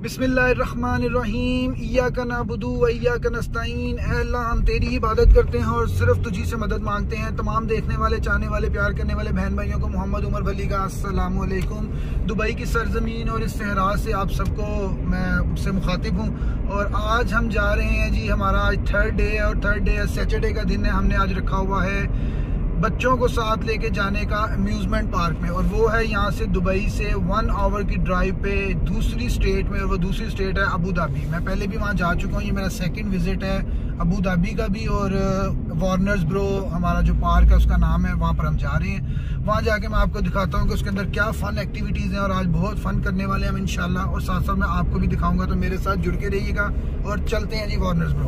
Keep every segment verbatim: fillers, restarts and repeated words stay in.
बिस्मिल्लाहिर्रहमानिर्रहीम। इय्याका नअबुदु व इय्याका नस्तईन। ऐ अल्लाह, हम तेरी ही इबादत करते हैं और सिर्फ तुझी से मदद मांगते हैं। तमाम देखने वाले, चाहने वाले, प्यार करने वाले बहन भाइयों को मोहम्मद उमर वली का अस्सलाम वालेकुम। दुबई की सरजमीन और इस सहरा से आप सबको मैं उससे मुखातिब हूँ। और आज हम जा रहे हैं जी, हमारा आज थर्ड डे है और थर्ड डे सैटरडे का दिन है। हमने आज रखा हुआ है बच्चों को साथ लेके जाने का अम्यूज़मेंट पार्क में, और वो है यहाँ से दुबई से वन आवर की ड्राइव पे दूसरी स्टेट में, और वो दूसरी स्टेट है अबू धाबी। मैं पहले भी वहाँ जा चुका हूँ, ये मेरा सेकंड विजिट है अबू धाबी का भी। और वार्नर्स ब्रो हमारा जो पार्क है उसका नाम है, वहाँ पर हम जा रहे हैं। वहाँ जाके मैं आपको दिखाता हूँ कि उसके अंदर क्या फ़न एक्टिविटीज़ हैं, और आज बहुत फ़न करने वाले हैं हम इंशाल्लाह। और साथ साथ मैं आपको भी दिखाऊँगा, तो मेरे साथ जुड़ के रहिएगा और चलते हैं जी वार्नर्स ब्रो।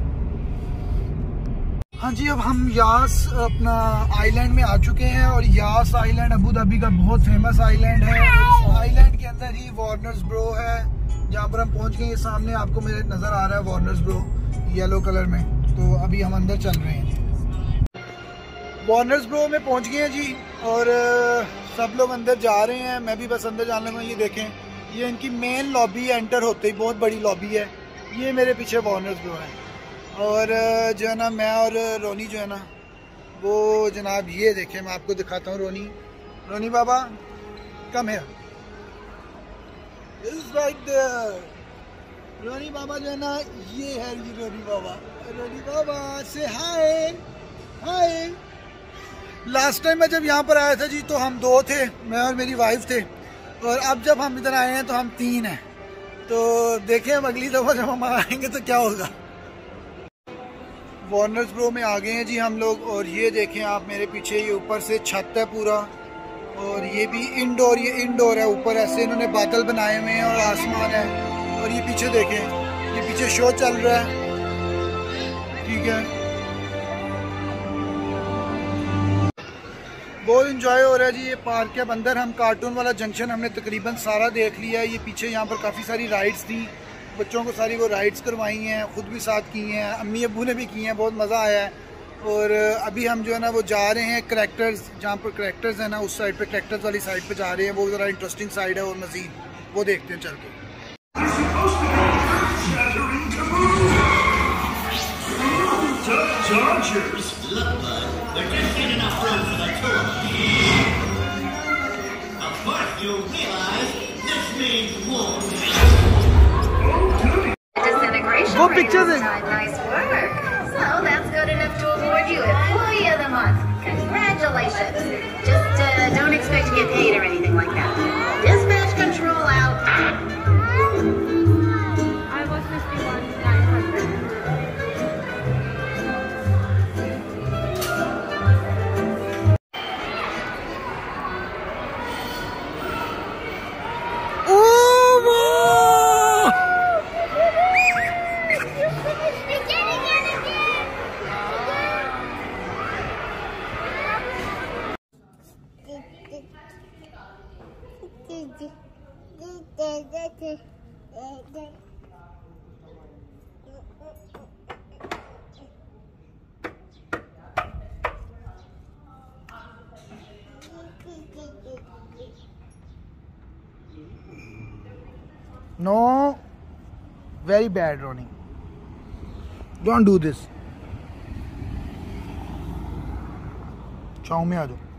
हाँ जी, अब हम यास अपना आइलैंड में आ चुके हैं, और यास आइलैंड अबू धाबी का बहुत फेमस आइलैंड है। इस आइलैंड के अंदर ही वार्नर्स ब्रो है, जहाँ पर हम पहुँच गए। सामने आपको मेरे नज़र आ रहा है वार्नर्स ब्रो येलो कलर में। तो अभी हम अंदर चल रहे हैं। वार्नर्स ब्रो में पहुँच गए हैं जी, और सब लोग अंदर जा रहे हैं। मैं भी बस अंदर जाने लगा। ये देखें, ये इनकी मेन लॉबी है। एंटर होते ही बहुत बड़ी लॉबी है। ये मेरे पीछे वार्नर्स ब्रो है, और जो है ना, मैं और रोनी जो है ना, वो जनाब ये देखें, मैं आपको दिखाता हूँ। रोनी रोनी बाबा कम है, राइट देयर। रोनी बाबा जो है ना, ये है ये रोनी बाबा। रोनी बाबा से हाय हाय। लास्ट टाइम मैं जब यहाँ पर आया था जी, तो हम दो थे, मैं और मेरी वाइफ थे। और अब जब हम इधर आए हैं तो हम तीन हैं। तो देखें अब अगली दफ़ा जब हम आएंगे तो क्या होगा। वार्नर्स ब्रो में आ गए हैं जी हम लोग, और ये देखें आप मेरे पीछे, ये ऊपर से छत है पूरा, और ये भी इंडोर, ये इंडोर है। ऊपर ऐसे इन्होंने बादल बनाए हुए हैं और आसमान है। और ये पीछे देखें, ये पीछे शो चल रहा है, ठीक है। बहुत इंजॉय हो रहा है जी ये पार्क के। अब अंदर हम कार्टून वाला जंक्शन हमने तकरीबन सारा देख लिया है। ये पीछे यहाँ पर काफ़ी सारी राइड्स थी, बच्चों को सारी वो राइड्स करवाई हैं, ख़ुद भी साथ की हैं, अम्मी अब्बू ने भी की हैं। बहुत मज़ा आया है। और अभी हम जो है ना वो जा रहे हैं करैक्टर्स, जहाँ पर करैक्टर्स है ना, उस साइड पे, करैक्टर्स वाली साइड पे जा रहे हैं। वो ज़रा इंटरेस्टिंग साइड है, और मज़ीद वो देखते हैं चल के। वो पिक्चर है। Nice work. So that's good enough to award you Employee of the Month. Congratulations. Just uh, don't expect to get paid or anything like that. Dispatch control out. I was fifty-one nine hundred. No, very bad, Ronnie. Don't do this. छाँव में आ जाओ।